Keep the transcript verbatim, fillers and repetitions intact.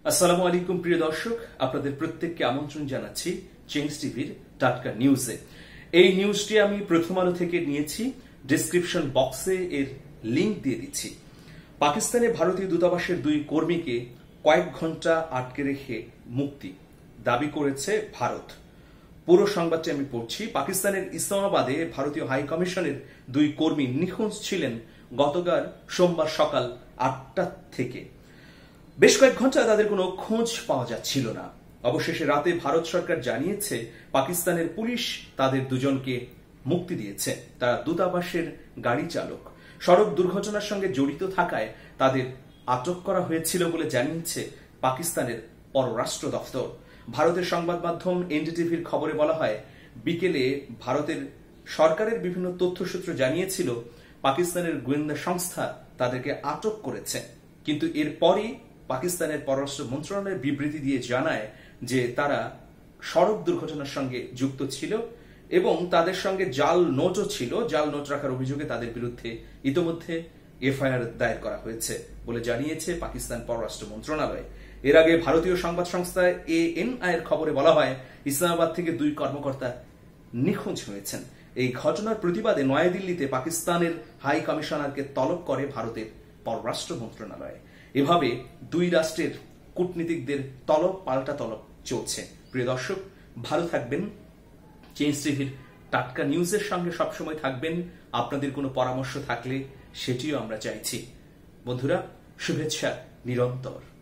আসসালামু আলাইকুম প্রিয় দর্শক, আপনাদের প্রত্যেককে আমন্ত্রণ জানাচ্ছি চেঞ্জ টিভির টাটকা নিউজে। এই নিউজটি আমি প্রথম আলো থেকে নিয়েছি, ডেসক্রিপশন বক্সে এর লিংক দিয়ে দিচ্ছি। পাকিস্তানে ভারতীয় দূতাবাসের দুই কর্মীকে কয়েক ঘন্টা আটকে রেখে মুক্তি দাবি করেছে ভারত। পুরো সংবাদটি আমি পড়ছি। পাকিস্তানের ইসলামাবাদে ভারতীয় হাই কমিশনের দুই কর্মী নিখোঁজ ছিলেন গতকাল সোমবার সকাল আটটা থেকে। বেশ কয়েক ঘন্টা তাদের কোনো খোঁজ পাওয়া যাচ্ছিল না। অবশেষে রাতে ভারত সরকার জানিয়েছে পাকিস্তানের পুলিশ তাদের দুজনকে মুক্তি দিয়েছে। তারা দূতাবাসের গাড়ি চালক। সড়ক দুর্ঘটনার সঙ্গে জড়িত থাকায় তাদের আটক করা হয়েছিল বলে জানিয়েছে পাকিস্তানের পররাষ্ট্র দফতর। ভারতের সংবাদ মাধ্যম এনডিটিভির খবরে বলা হয়, বিকেলে ভারতের সরকারের বিভিন্ন তথ্যসূত্র জানিয়েছিল পাকিস্তানের গোয়েন্দা সংস্থা তাদেরকে আটক করেছে। কিন্তু এরপরই পাকিস্তানের পররাষ্ট্র মন্ত্রণালয় বিবৃতি দিয়ে জানায় যে তারা সড়ক দুর্ঘটনার সঙ্গে যুক্ত ছিল এবং তাদের সঙ্গে জাল নোটও ছিল। জাল নোট রাখার অভিযোগে তাদের বিরুদ্ধে ইতোমধ্যে এফআইআর দায়ের করা হয়েছে বলে জানিয়েছে পাকিস্তান পররাষ্ট্র মন্ত্রণালয়। এর আগে ভারতীয় সংবাদ সংস্থা এএনআই এর খবরে বলা হয়, ইসলামাবাদ থেকে দুই কর্মকর্তা নিখোঁজ হয়েছেন। এই ঘটনার প্রতিবাদে নয়াদিল্লিতে পাকিস্তানের হাই কমিশনারকে তলব করে ভারতের পররাষ্ট্র মন্ত্রণালয়। এভাবে দুই রাষ্ট্রের কূটনীতিকদের তলব পাল্টা তলব চলছে। প্রিয় দর্শক, ভালো থাকবেন। চেঞ্জ টিভির টাটকা নিউজের সঙ্গে সবসময় থাকবেন। আপনাদের কোনো পরামর্শ থাকলে সেটিও আমরা চাইছি। বন্ধুরা, শুভেচ্ছা নিরন্তর।